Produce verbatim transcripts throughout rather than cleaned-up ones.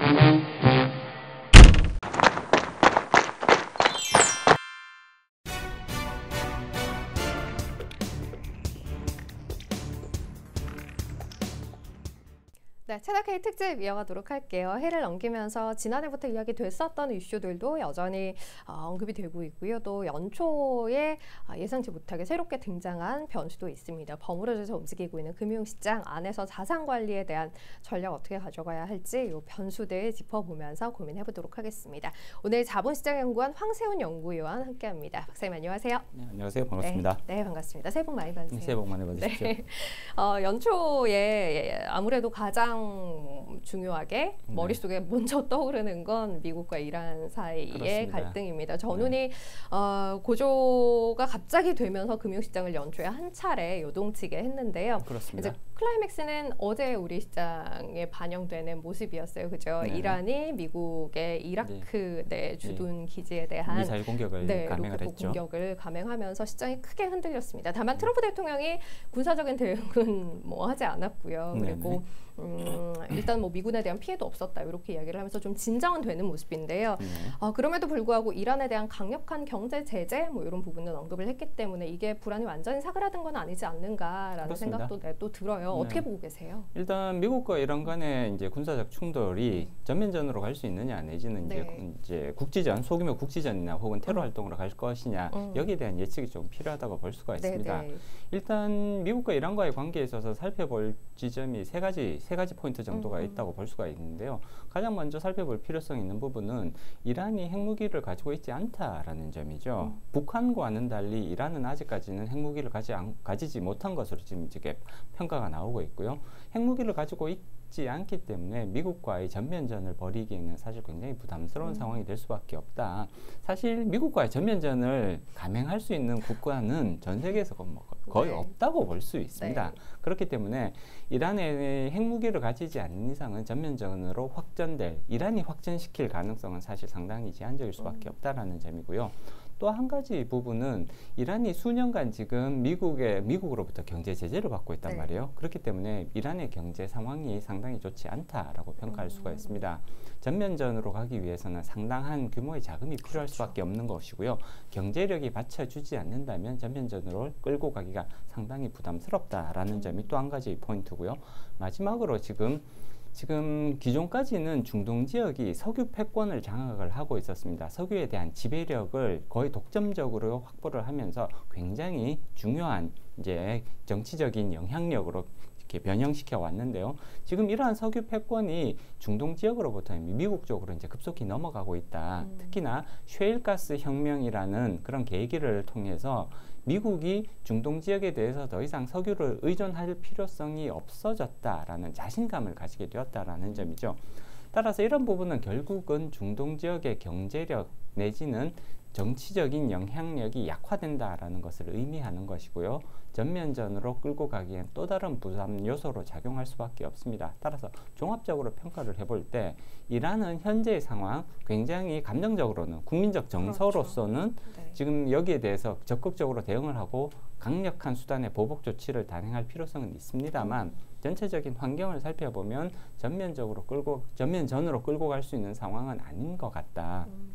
네, 채널K 특집 이어가도록 할게요. 해를 넘기면서 지난해부터 이야기 됐었던 이슈들도 여전히 어, 언급이 되고 있고요. 또 연초에 어, 예상치 못하게 새롭게 등장한 변수도 있습니다. 버무려져서 움직이고 있는 금융시장 안에서 자산관리에 대한 전략 어떻게 가져가야 할지 이 변수들 짚어보면서 고민해보도록 하겠습니다. 오늘 자본시장연구원 황세훈 연구위원 함께합니다. 박사님 안녕하세요. 네, 안녕하세요. 반갑습니다. 네, 네, 반갑습니다. 새해 복 많이 받으세요. 네, 새해 복 많이 받으십시오. 네. 어, 연초에 아무래도 가장 중요하게 네. 머릿속에 먼저 떠오르는 건 미국과 이란 사이의 그렇습니다. 갈등입니다. 전운이 네. 어, 고조가 갑자기 되면서 금융시장을 연초에 한 차례 요동치게 했는데요. 그렇습니다. 이제 클라이맥스는 어제 우리 시장에 반영되는 모습이었어요. 그죠? 네. 이란이 미국의 이라크 네. 내 주둔 기지에 대한 미사일 공격을 네, 감행을 로켓 했죠. 공격을 감행하면서 시장이 크게 흔들렸습니다. 다만 트럼프 대통령이 군사적인 대응은 뭐 하지 않았고요. 그리고 음, 일단 뭐 미군에 대한 피해도 없었다 이렇게 이야기를 하면서 좀 진정은 되는 모습인데요. 네. 어, 그럼에도 불구하고 이란에 대한 강력한 경제 제재 뭐 이런 부분은 언급을 했기 때문에 이게 불안이 완전히 사그라든 건 아니지 않는가라는 그렇습니다. 생각도 네, 또 들어요. 네. 어떻게 보고 계세요? 일단 미국과 이란 간의 이제 군사적 충돌이 전면전으로 갈 수 있느냐 내지는 네. 이제, 이제 국지전, 소규모 국지전이나 혹은 테러 음. 활동으로 갈 것이냐 음. 여기에 대한 예측이 좀 필요하다고 볼 수가 있습니다. 네, 네. 일단 미국과 이란과의 관계에 있어서 살펴볼 지점이 세 가지 세 가지 포인트 정도가 음. 있다고 볼 수가 있는데요. 가장 먼저 살펴볼 필요성이 있는 부분은 이란이 핵무기를 가지고 있지 않다라는 점이죠. 음. 북한과는 달리 이란은 아직까지는 핵무기를 가지 안, 가지지 못한 것으로 지금 이제 평가가 나오고 있고요. 핵무기를 가지고 있지 않기 때문에 미국과의 전면전을 벌이기에는 사실 굉장히 부담스러운 음. 상황이 될 수밖에 없다. 사실 미국과의 전면전을 감행할 수 있는 국가는 전 세계에서 거의 네. 없다고 볼 수 있습니다. 네. 그렇기 때문에 이란의 핵무기를 가지지 않는 이상은 전면전으로 확전될, 이란이 확전시킬 가능성은 사실 상당히 제한적일 수밖에 음. 없다라는 점이고요. 또 한 가지 부분은 이란이 수년간 지금 미국의 미국으로부터 경제 제재를 받고 있단 네. 말이에요. 그렇기 때문에 이란의 경제 상황이 상당히 좋지 않다라고 평가할 음. 수가 있습니다. 전면전으로 가기 위해서는 상당한 규모의 자금이 필요할 그렇죠. 수밖에 없는 것이고요. 경제력이 받쳐주지 않는다면 전면전으로 끌고 가기가 상당히 부담스럽다라는 음. 점이 또 한 가지 포인트고요. 마지막으로 지금 지금 기존까지는 중동 지역이 석유 패권을 장악을 하고 있었습니다. 석유에 대한 지배력을 거의 독점적으로 확보를 하면서 굉장히 중요한 이제 정치적인 영향력으로 이렇게 변형시켜 왔는데요. 지금 이러한 석유 패권이 중동 지역으로부터 미국 쪽으로 이제 급속히 넘어가고 있다. 음. 특히나 셰일가스 혁명이라는 그런 계기를 통해서 미국이 중동 지역에 대해서 더 이상 석유를 의존할 필요성이 없어졌다라는 자신감을 가지게 되었다라는 점이죠. 따라서 이런 부분은 결국은 중동 지역의 경제력 내지는 정치적인 영향력이 약화된다라는 것을 의미하는 것이고요. 전면전으로 끌고 가기엔 또 다른 부담 요소로 작용할 수밖에 없습니다. 따라서 종합적으로 평가를 해볼 때 이란은 현재의 상황 굉장히 감정적으로는 국민적 정서로서는 그렇죠. 네. 지금 여기에 대해서 적극적으로 대응을 하고 강력한 수단의 보복 조치를 단행할 필요성은 있습니다만 전체적인 환경을 살펴보면 전면적으로 끌고 전면전으로 끌고 갈 수 있는 상황은 아닌 것 같다. 음.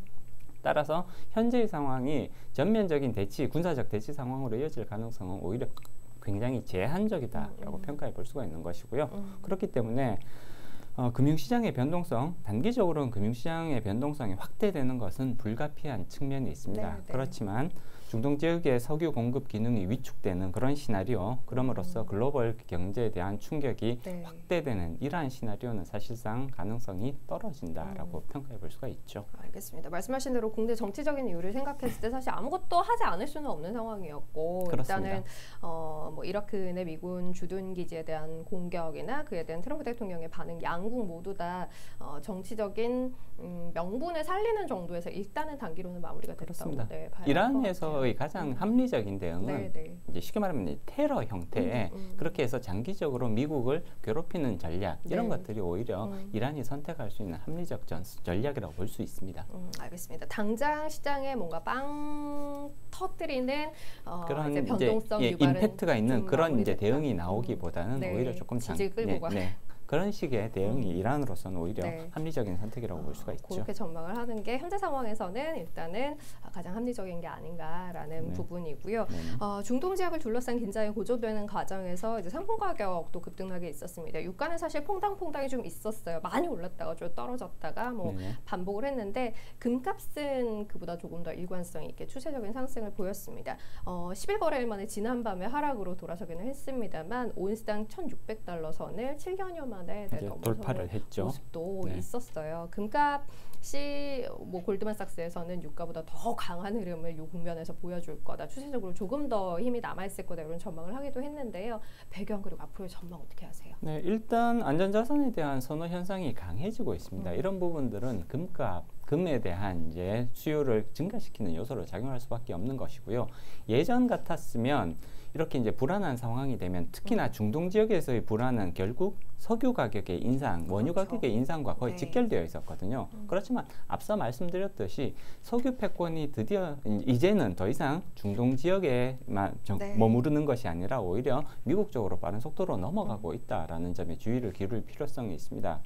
따라서 현재의 상황이 전면적인 대치, 군사적 대치 상황으로 이어질 가능성은 오히려 굉장히 제한적이다라고 음. 평가해 볼 수가 있는 것이고요. 음. 그렇기 때문에 어, 금융시장의 변동성, 단기적으로는 금융시장의 변동성이 확대되는 것은 불가피한 측면이 있습니다. 네, 네. 그렇지만 중동 지역의 석유 공급 기능이 위축되는 그런 시나리오, 그럼으로써 음. 글로벌 경제에 대한 충격이 네. 확대되는 이러한 시나리오는 사실상 가능성이 떨어진다라고 음. 평가해 볼 수가 있죠. 알겠습니다. 말씀하신 대로 국내 정치적인 이유를 생각했을 때 사실 아무것도 하지 않을 수는 없는 상황이었고 그렇습니다. 일단은 어, 뭐 이라크 내 미군 주둔 기지에 대한 공격이나 그에 대한 트럼프 대통령의 반응 양국 모두 다 어, 정치적인 음, 명분을 살리는 정도에서 일단은 단기로는 마무리가 됐다고 그렇습니다. 네, 봐야 이란에서의 가장 음. 합리적인 대응은 네, 네. 이제 쉽게 말하면 테러 형태의 음, 음. 그렇게 해서 장기적으로 미국을 괴롭히는 전략 이런 네. 것들이 오히려 음. 이란이 선택할 수 있는 합리적 전, 전략이라고 볼 수 있습니다. 음, 알겠습니다. 당장 시장에 뭔가 빵 터뜨리는 어, 그런 이제 변동성 이제, 예, 유발은 임팩트가 있는 좀 그런 이제 마무리됐다. 대응이 나오기보다는 네, 오히려 조금 지질 끌고 가. 네, 네, 그런 식의 대응이 음. 이란으로서는 오히려 네. 합리적인 선택이라고 어, 볼 수가 있죠. 그렇게 전망을 하는 게 현재 상황에서는 일단은 가장 합리적인 게 아닌가라는 네. 부분이고요. 네. 어, 중동 지역을 둘러싼 긴장이 고조되는 과정에서 이제 상품 가격도 급등하게 있었습니다. 유가는 사실 퐁당퐁당이 좀 있었어요. 많이 올랐다가 좀 떨어졌다가 뭐 네네. 반복을 했는데 금값은 그보다 조금 더 일관성 있게 추세적인 상승을 보였습니다. 어, 십일 거래일 만에 지난밤에 하락으로 돌아서기는 했습니다만 온스당 천육백 달러 선을 칠 년여 만에 네, 이제 넘어서는 돌파를 했죠. 모습도 네. 있었어요. 금값이 뭐 골드만삭스에서는 유가보다 더 강한 흐름을 요 국면에서 보여줄 거다. 추세적으로 조금 더 힘이 남아있을 거다. 이런 전망을 하기도 했는데요. 배경 그리고 앞으로의 전망 어떻게 하세요? 네, 일단 안전자산에 대한 선호 현상이 강해지고 있습니다. 음. 이런 부분들은 금값, 금에 대한 이제 수요를 증가시키는 요소로 작용할 수밖에 없는 것이고요. 예전 같았으면 이렇게 이제 불안한 상황이 되면 특히나 중동 지역에서의 불안은 결국 석유 가격의 인상, 원유 그렇죠. 가격의 인상과 거의 네. 직결되어 있었거든요. 음. 그렇지만 앞서 말씀드렸듯이 석유 패권이 드디어 이제는 더 이상 중동 지역에만 정- 네. 머무르는 것이 아니라 오히려 미국 쪽으로 빠른 속도로 넘어가고 있다라는 점에 주의를 기울일 필요성이 있습니다.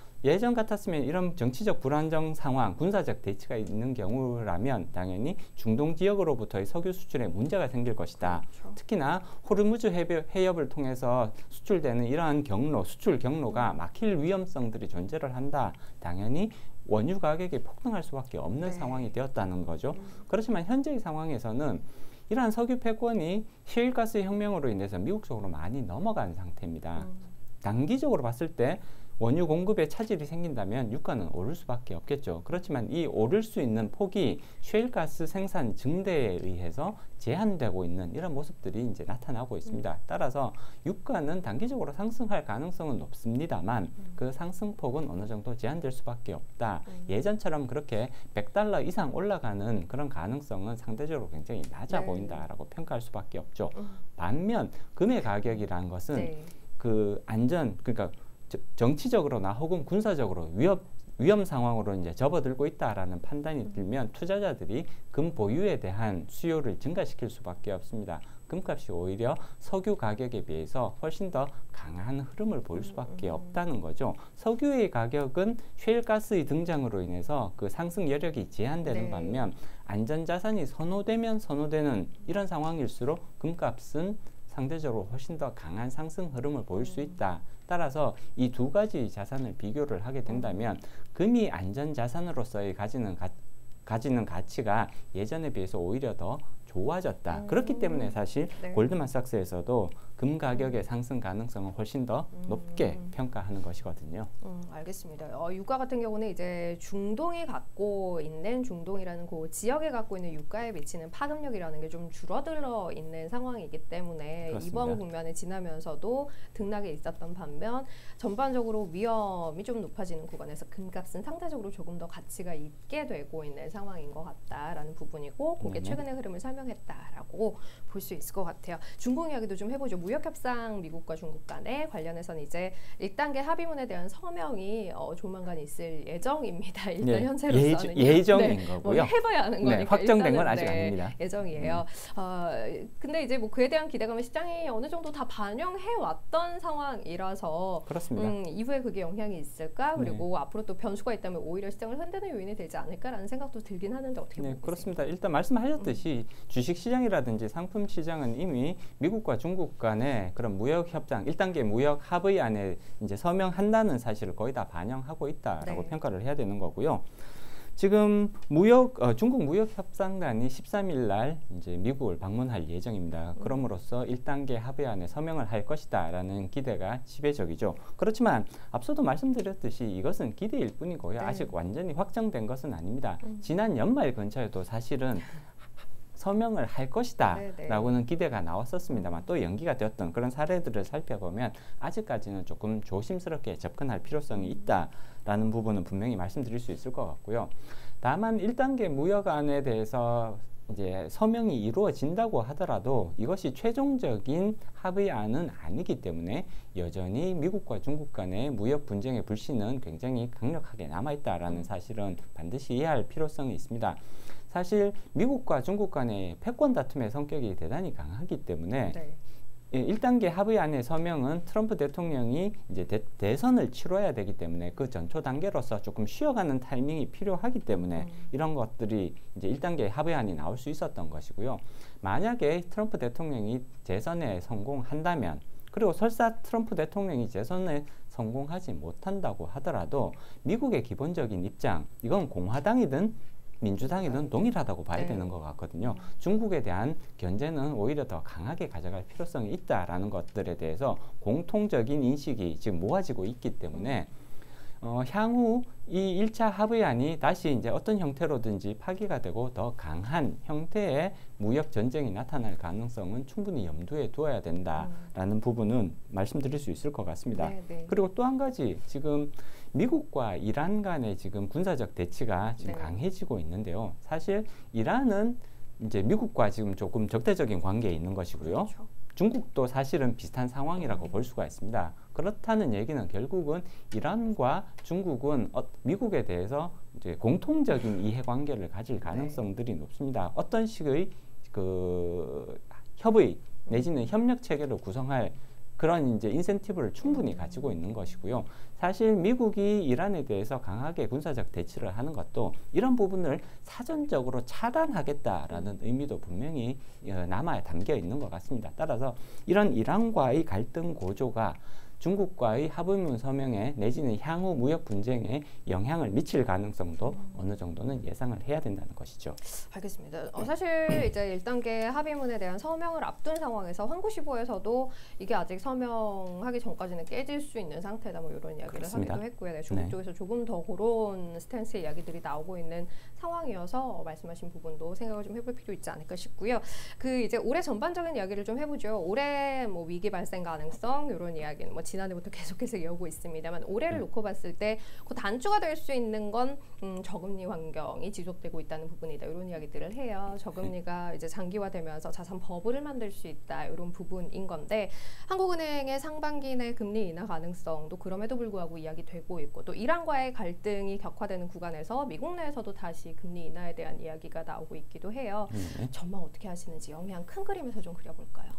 예전 같았으면 이런 정치적 불안정 상황, 군사적 대치가 있는 경우라면 당연히 중동 지역으로부터의 석유 수출에 문제가 생길 것이다. 그렇죠. 특히나 호르무즈 해협, 해협을 통해서 수출되는 이러한 경로, 수출 경로가 막힐 위험성들이 존재를 한다. 당연히 원유 가격이 폭등할 수밖에 없는 네. 상황이 되었다는 거죠. 음. 그렇지만 현재의 상황에서는 이러한 석유 패권이 셰일가스 혁명으로 인해서 미국 쪽으로 많이 넘어간 상태입니다. 음. 단기적으로 봤을 때 원유 공급에 차질이 생긴다면 유가는 오를 수밖에 없겠죠. 그렇지만 이 오를 수 있는 폭이 셰일가스 생산 증대에 의해서 제한되고 있는 이런 모습들이 이제 나타나고 있습니다. 따라서 유가는 단기적으로 상승할 가능성은 높습니다만 음. 그 상승폭은 어느 정도 제한될 수밖에 없다. 음. 예전처럼 그렇게 백 달러 이상 올라가는 그런 가능성은 상대적으로 굉장히 낮아 네. 보인다라고 평가할 수밖에 없죠. 음. 반면 금의 가격이라는 것은 네. 그 안전, 그러니까 저- 정치적으로나 혹은 군사적으로 위협 위험 상황으로 이제 접어들고 있다라는 판단이 들면 투자자들이 금 보유에 대한 수요를 증가시킬 수밖에 없습니다. 금값이 오히려 석유 가격에 비해서 훨씬 더 강한 흐름을 보일 수밖에 없다는 거죠. 석유의 가격은 셰일가스의 등장으로 인해서 그 상승 여력이 제한되는 네. 반면 안전자산이 선호되면 선호되는 이런 상황일수록 금값은 상대적으로 훨씬 더 강한 상승 흐름을 보일 수 있다. 따라서 이 두 가지 자산을 비교를 하게 된다면 금이 안전자산으로서의 가지는, 가, 가지는 가치가 예전에 비해서 오히려 더 좋아졌다. 음. 그렇기 때문에 사실 네. 골드만삭스에서도 금 가격의 상승 가능성을 훨씬 더 높게 음. 평가하는 것이거든요. 음, 알겠습니다. 어, 유가 같은 경우는 이제 중동이 갖고 있는 중동이라는 그 지역에 갖고 있는 유가에 미치는 파급력이라는 게 좀 줄어들어 있는 상황이기 때문에 그렇습니다. 이번 국면을 지나면서도 등락에 있었던 반면 전반적으로 위험이 좀 높아지는 구간에서 금값은 상대적으로 조금 더 가치가 있게 되고 있는 상황인 것 같다라는 부분이고 그게 네네. 최근의 흐름을 설명했다라고 볼 수 있을 것 같아요. 중국 이야기도 좀 해보죠. 무역협상 미국과 중국 간에 관련해서는 이제 일 단계 합의문에 대한 서명이 어, 조만간 있을 예정입니다. 일단 네, 현재로서는 예정, 예정인 뭐 거고요. 해봐야 하는 네, 거니까 확정된 건 일단은, 아직 네, 아닙니다. 예정이에요. 어, 근데 이제 뭐 그에 대한 기대감을 시장이 어느 정도 다 반영해 왔던 상황이라서 그렇습니다. 음, 이후에 그게 영향이 있을까? 그리고 앞으로 또 변수가 있다면 오히려 시장을 흔드는 요인이 되지 않을까라는 생각도 들긴 하는데 어떻게 네, 보세요? 그렇습니다. 일단 말씀하셨듯이 주식 시장이라든지 상품 시장은 이미 미국과 중국 간의 그런 무역 협상, 일 단계 무역 합의안에 이제 서명한다는 사실을 거의 다 반영하고 있다라고 네. 평가를 해야 되는 거고요. 지금 무역 어, 중국 무역 협상단이 십삼 일 날 이제 미국을 방문할 예정입니다. 음. 그럼으로써 일 단계 합의안에 서명을 할 것이다라는 기대가 지배적이죠. 그렇지만 앞서도 말씀드렸듯이 이것은 기대일 뿐이고요. 네. 아직 완전히 확정된 것은 아닙니다. 음. 지난 연말 근처에도 사실은 서명을 할 것이다 네네. 라고는 기대가 나왔었습니다만 또 연기가 되었던 그런 사례들을 살펴보면 아직까지는 조금 조심스럽게 접근할 필요성이 있다라는 부분은 분명히 말씀드릴 수 있을 것 같고요. 다만 일 단계 무역안에 대해서 이제 서명이 이루어진다고 하더라도 이것이 최종적인 합의안은 아니기 때문에 여전히 미국과 중국 간의 무역 분쟁의 불씨는 굉장히 강력하게 남아있다라는 사실은 반드시 이해할 필요성이 있습니다. 사실 미국과 중국 간의 패권 다툼의 성격이 대단히 강하기 때문에 네. 예, 일 단계 합의안의 서명은 트럼프 대통령이 이제 대, 대선을 치러야 되기 때문에 그 전초 단계로서 조금 쉬어가는 타이밍이 필요하기 때문에 음. 이런 것들이 이제 일 단계 합의안이 나올 수 있었던 것이고요. 만약에 트럼프 대통령이 재선에 성공한다면, 그리고 설사 트럼프 대통령이 재선에 성공하지 못한다고 하더라도 미국의 기본적인 입장, 이건 공화당이든 민주당이든 동일하다고 봐야 네. 되는 것 같거든요. 중국에 대한 견제는 오히려 더 강하게 가져갈 필요성이 있다라는 것들에 대해서 공통적인 인식이 지금 모아지고 있기 때문에 어, 향후 이 일 차 합의안이 다시 이제 어떤 형태로든지 파기가 되고 더 강한 형태의 무역 전쟁이 나타날 가능성은 충분히 염두에 두어야 된다라는 음. 부분은 말씀드릴 수 있을 것 같습니다. 네, 네. 그리고 또 한 가지, 지금 미국과 이란 간의 지금 군사적 대치가 지금 네. 강해지고 있는데요. 사실 이란은 이제 미국과 지금 조금 적대적인 관계에 있는 것이고요. 그렇죠. 중국도 사실은 비슷한 상황이라고 볼 수가 있습니다. 그렇다는 얘기는 결국은 이란과 중국은 어, 미국에 대해서 이제 공통적인 이해관계를 가질 가능성들이 네. 높습니다. 어떤 식의 그 협의 내지는 협력 체계를 구성할 그런 이제 인센티브를 충분히 가지고 있는 것이고요. 사실 미국이 이란에 대해서 강하게 군사적 대치를 하는 것도 이런 부분을 사전적으로 차단하겠다라는 의미도 분명히 남아 담겨 있는 것 같습니다. 따라서 이런 이란과의 갈등 고조가 중국과의 합의문 서명에 내지는 향후 무역 분쟁에 영향을 미칠 가능성도 음. 어느 정도는 예상을 해야 된다는 것이죠. 알겠습니다. 어, 사실 이제 일 단계 합의문에 대한 서명을 앞둔 상황에서 환구시보에서도 이게 아직 서명하기 전까지는 깨질 수 있는 상태다, 뭐 이런 이야기를 그렇습니다. 하기도 했고요. 네, 중국 네. 쪽에서 조금 더 그런 스탠스의 이야기들이 나오고 있는 상황이어서 말씀하신 부분도 생각을 좀 해볼 필요 있지 않을까 싶고요. 그 이제 올해 전반적인 이야기를 좀 해보죠. 올해 뭐 위기 발생 가능성 이런 이야기는 뭐 지난해부터 계속해서 이어오고 있습니다만 올해를 음. 놓고 봤을 때 그 단초가 될 수 있는 건 음, 저금리 환경이 지속되고 있다는 부분이다, 이런 이야기들을 해요. 저금리가 이제 장기화되면서 자산 버블을 만들 수 있다, 이런 부분인 건데 한국은행의 상반기 내 금리 인하 가능성도 그럼에도 불구하고 이야기되고 있고, 또 이란과의 갈등이 격화되는 구간에서 미국 내에서도 다시 금리 인하에 대한 이야기가 나오고 있기도 해요. 음. 전망 어떻게 하시는지 영향 큰 그림에서 좀 그려볼까요?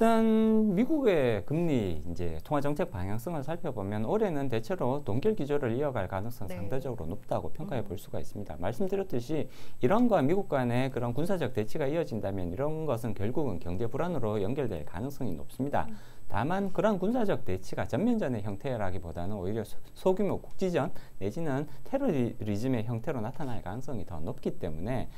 일단 미국의 금리 이제 통화 정책 방향성을 살펴보면 올해는 대체로 동결 기조를 이어갈 가능성 네. 상대적으로 높다고 평가해 볼 수가 있습니다. 말씀드렸듯이 이란과 미국 간의 그런 군사적 대치가 이어진다면 이런 것은 결국은 경제 불안으로 연결될 가능성이 높습니다. 음. 다만 그런 군사적 대치가 전면전의 형태라기보다는 오히려 소규모 국지전 내지는 테러리즘의 형태로 나타날 가능성이 더 높기 때문에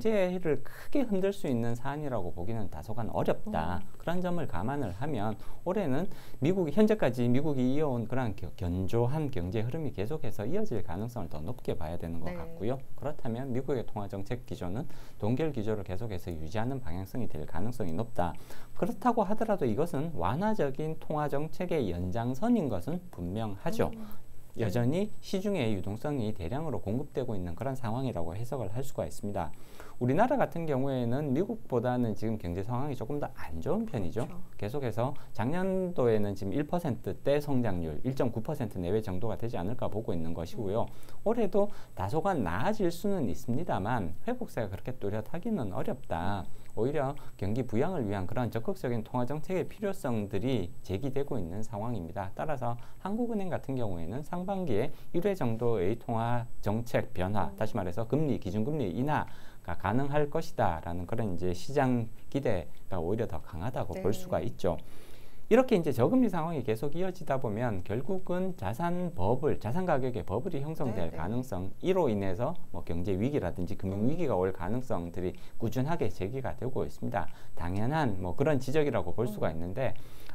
경제를 크게 흔들 수 있는 사안이라고 보기는 다소간 어렵다. 음. 그런 점을 감안을 하면 올해는 미국이 현재까지 미국이 이어온 그런 견조한 경제 흐름이 계속해서 이어질 가능성을 더 높게 봐야 되는 것 네. 같고요. 그렇다면 미국의 통화정책 기조는 동결 기조를 계속해서 유지하는 방향성이 될 가능성이 높다. 그렇다고 하더라도 이것은 완화적인 통화정책의 연장선인 것은 분명하죠. 음. 여전히 시중에 유동성이 대량으로 공급되고 있는 그런 상황이라고 해석을 할 수가 있습니다. 우리나라 같은 경우에는 미국보다는 지금 경제 상황이 조금 더 안 좋은 편이죠. 그렇죠. 계속해서 작년도에는 지금 일 퍼센트대 성장률, 일 점 구 퍼센트 내외 정도가 되지 않을까 보고 있는 것이고요. 음. 올해도 다소간 나아질 수는 있습니다만 회복세가 그렇게 뚜렷하기는 어렵다. 오히려 경기 부양을 위한 그런 적극적인 통화정책의 필요성들이 제기되고 있는 상황입니다. 따라서 한국은행 같은 경우에는 상반기에 일 회 정도의 통화정책 변화, 음. 다시 말해서 금리, 기준금리 인하가 가능할 것이다 라는 그런 이제 시장 기대가 오히려 더 강하다고 네. 볼 수가 있죠. 이렇게 이제 저금리 상황이 계속 이어지다 보면 결국은 자산 버블, 자산 가격의 버블이 형성될 네, 네. 가능성, 이로 인해서 뭐 경제 위기라든지 금융 위기가 올 가능성들이 꾸준하게 제기가 되고 있습니다. 당연한 뭐 그런 지적이라고 볼 수가 있는데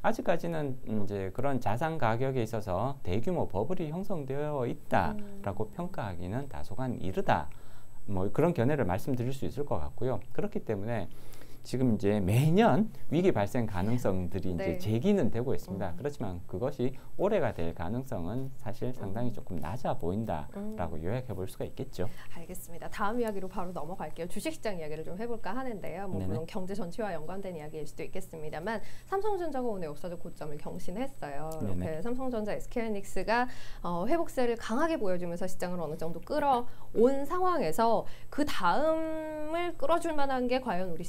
아직까지는 이제 그런 자산 가격에 있어서 대규모 버블이 형성되어 있다라고 음. 평가하기는 다소간 이르다. 뭐 그런 견해를 말씀드릴 수 있을 것 같고요. 그렇기 때문에 지금 이제 매년 위기 발생 가능성들이 네. 이제 제기는 되고 있습니다. 음. 그렇지만 그것이 올해가 될 가능성은 사실 상당히 음. 조금 낮아 보인다라고 음. 요약해 볼 수가 있겠죠. 알겠습니다. 다음 이야기로 바로 넘어갈게요. 주식시장 이야기를 좀 해볼까 하는데요. 뭐 물론 경제 전체와 연관된 이야기일 수도 있겠습니다만 삼성전자가 오늘 역사적 고점을 경신했어요. 네네. 이렇게 삼성전자, 에스케이하이닉스가 어, 회복세를 강하게 보여주면서 시장을 어느 정도 끌어온 상황에서 그 다음을 끌어줄 만한 게 과연 우리 시장 내에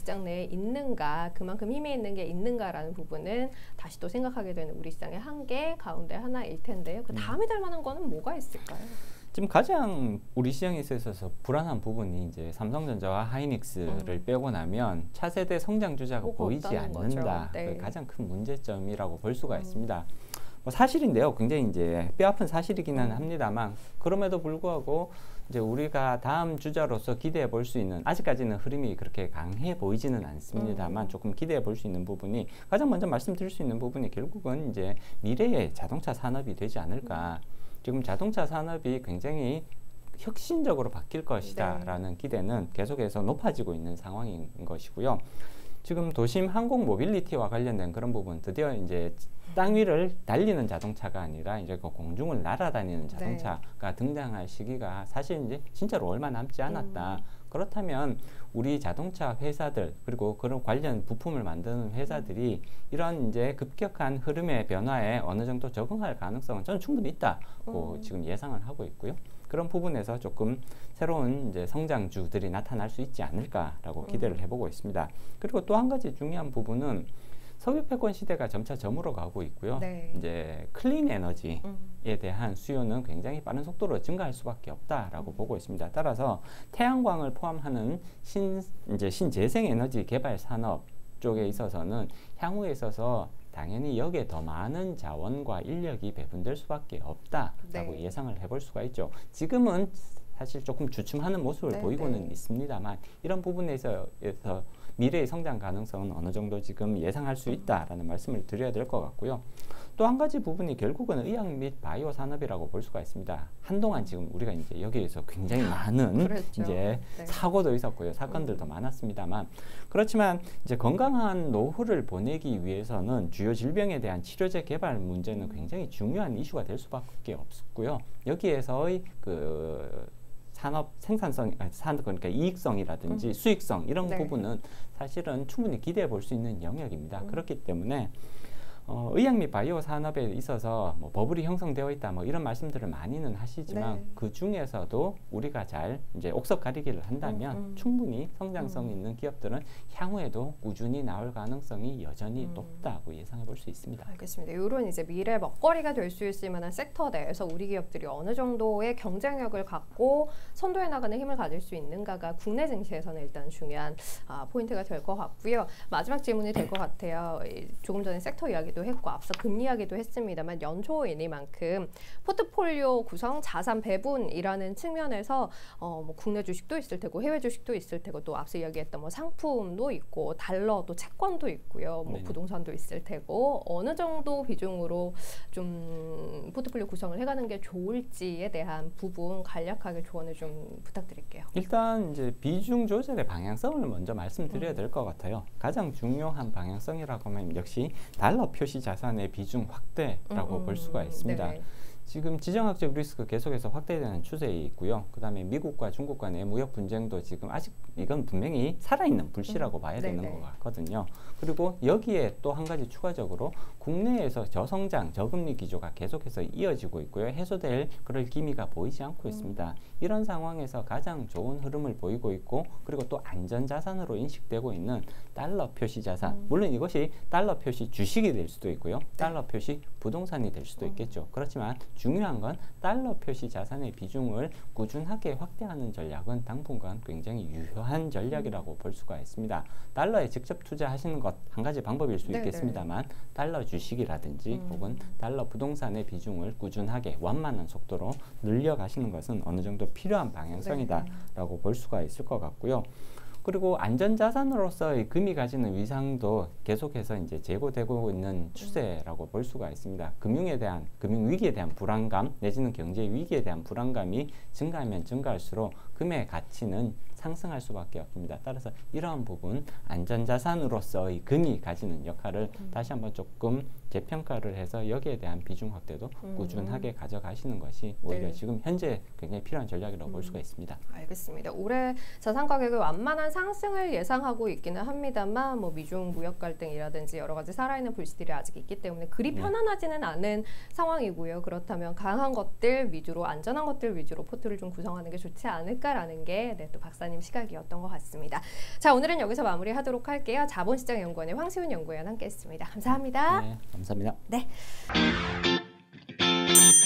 시장에 있는가, 그만큼 힘이 있는 게 있는가라는 부분은 다시 또 생각하게 되는 우리 시장의 한계 가운데 하나일 텐데요. 그 다음이 될 만한 거는 뭐가 있을까요? 지금 가장 우리 시장에 있어서 불안한 부분이 이제 삼성전자와 하이닉스를 음. 빼고 나면 차세대 성장 주자가 보이지 않는다. 네. 가장 큰 문제점이라고 볼 수가 음. 있습니다. 뭐 사실인데요. 굉장히 이제 뼈아픈 사실이기는 음. 합니다만 그럼에도 불구하고 이제 우리가 다음 주자로서 기대해 볼 수 있는, 아직까지는 흐름이 그렇게 강해 보이지는 않습니다만 음. 조금 기대해 볼 수 있는 부분이, 가장 먼저 말씀드릴 수 있는 부분이 결국은 이제 미래의 자동차 산업이 되지 않을까. 음. 지금 자동차 산업이 굉장히 혁신적으로 바뀔 것이다라는 네. 기대는 계속해서 높아지고 있는 상황인 것이고요. 지금 도심 항공 모빌리티와 관련된 그런 부분, 드디어 이제 땅 위를 달리는 자동차가 아니라 이제 그 공중을 날아다니는 자동차가 네. 등장할 시기가 사실 이제 진짜로 얼마 남지 않았다. 음. 그렇다면 우리 자동차 회사들, 그리고 그런 관련 부품을 만드는 회사들이 이런 이제 급격한 흐름의 변화에 어느 정도 적응할 가능성은 저는 충분히 있다고 음. 지금 예상을 하고 있고요. 그런 부분에서 조금 새로운 이제 성장주들이 나타날 수 있지 않을까라고 기대를 해보고 있습니다. 그리고 또 한 가지 중요한 부분은 석유 패권 시대가 점차 저물어 가고 있고요. 네. 이제 클린 에너지에 음. 대한 수요는 굉장히 빠른 속도로 증가할 수밖에 없다라고 음. 보고 있습니다. 따라서 태양광을 포함하는 신 이제 신재생 에너지 개발 산업 쪽에 있어서는 향후에 있어서 당연히 여기에 더 많은 자원과 인력이 배분될 수밖에 없다라고 네. 예상을 해볼 수가 있죠. 지금은 사실 조금 주춤하는 모습을 네, 보이고는 네. 있습니다만 이런 부분에서 미래의 성장 가능성은 어느 정도 지금 예상할 수 있다라는 말씀을 드려야 될 것 같고요. 또 한 가지 부분이 결국은 의학 및 바이오 산업이라고 볼 수가 있습니다. 한동안 지금 우리가 이제 여기에서 굉장히 많은 그렇죠. 이제 네. 사고도 있었고요, 사건들도 음. 많았습니다만, 그렇지만 이제 건강한 노후를 보내기 위해서는 주요 질병에 대한 치료제 개발 문제는 굉장히 중요한 이슈가 될 수밖에 없고요. 여기에서의 그 산업 생산성, 아니, 산업 그러니까 이익성이라든지 음. 수익성 이런 네. 부분은 사실은 충분히 기대해 볼 수 있는 영역입니다. 음. 그렇기 때문에 어, 의학 및 바이오 산업에 있어서 뭐 버블이 형성되어 있다 뭐 이런 말씀들을 많이는 하시지만 네. 그 중에서도 우리가 잘 이제 옥석 가리기를 한다면 음, 음. 충분히 성장성 음. 있는 기업들은 향후에도 꾸준히 나올 가능성이 여전히 음. 높다고 예상해 볼 수 있습니다. 알겠습니다. 이런 이제 미래 먹거리가 될 수 있을 만한 섹터 내에서 우리 기업들이 어느 정도의 경쟁력을 갖고 선도해 나가는 힘을 가질 수 있는가가 국내 증시에서는 일단 중요한 아, 포인트가 될 것 같고요. 마지막 질문이 될 것 같아요. 조금 전에 섹터 이야기 도 했고 앞서 금리 이야기도 했습니다만 연초이니만큼 포트폴리오 구성, 자산 배분이라는 측면에서 어, 뭐 국내 주식도 있을 테고 해외 주식도 있을 테고 또 앞서 이야기했던 뭐 상품도 있고 달러 또 채권도 있고요, 뭐 네. 부동산도 있을 테고 어느 정도 비중으로 좀 포트폴리오 구성을 해가는 게 좋을지에 대한 부분 간략하게 조언을 좀 부탁드릴게요. 일단 이제 비중 조절의 방향성을 먼저 말씀드려야 음. 될 것 같아요. 가장 중요한 방향성이라고 하면 역시 달러 표시 자산의 비중 확대라고 음, 볼 수가 있습니다. 네네. 지금 지정학적 리스크 계속해서 확대되는 추세에 있고요. 그 다음에 미국과 중국 간의 무역 분쟁도 지금 아직 이건 분명히 살아있는 불씨라고 음, 봐야 네네. 되는 것 같거든요. 그리고 여기에 또 한 가지 추가적으로 국내에서 저성장, 저금리 기조가 계속해서 이어지고 있고요. 해소될 그럴 기미가 보이지 않고 음. 있습니다. 이런 상황에서 가장 좋은 흐름을 보이고 있고, 그리고 또 안전자산으로 인식되고 있는 달러 표시 자산. 음. 물론 이것이 달러 표시 주식이 될 수도 있고요. 달러 표시 부동산이 될 수도 음. 있겠죠. 그렇지만 중요한 건 달러 표시 자산의 비중을 꾸준하게 확대하는 전략은 당분간 굉장히 유효한 전략이라고 음. 볼 수가 있습니다. 달러에 직접 투자하시는 것 한 가지 방법일 수 네네. 있겠습니다만 달러 주식이라든지 음. 혹은 달러 부동산의 비중을 꾸준하게 완만한 속도로 늘려가시는 것은 어느 정도 필요한 방향성이다라고 네. 볼 수가 있을 것 같고요. 그리고 안전자산으로서의 금이 가지는 위상도 계속해서 이제 제고되고 있는 추세라고 볼 수가 있습니다. 금융에 대한, 금융위기에 대한 불안감 내지는 경제 위기에 대한 불안감이 증가하면 증가할수록 금의 가치는 상승할 수밖에 없습니다. 따라서 이러한 부분, 안전자산으로서의 금이 가지는 역할을 음. 다시 한번 조금 재평가를 해서 여기에 대한 비중 확대도 음. 꾸준하게 가져가시는 것이 오히려 네. 지금 현재 굉장히 필요한 전략이라고 음. 볼 수가 있습니다. 알겠습니다. 올해 자산 가격이 완만한 상승을 예상하고 있기는 합니다만 뭐 미중 무역 갈등이라든지 여러 가지 살아있는 불씨들이 아직 있기 때문에 그리 네. 편안하지는 않은 상황이고요. 그렇다면 강한 것들 위주로, 안전한 것들 위주로 포트를 좀 구성하는 게 좋지 않을까라는 게 네, 또 박사님 연구원님 시각이었던 것 같습니다. 자, 오늘은 여기서 마무리하도록 할게요. 자본시장연구원의 황시훈 연구위원 함께했습니다. 감사합니다. 네, 감사합니다. 네.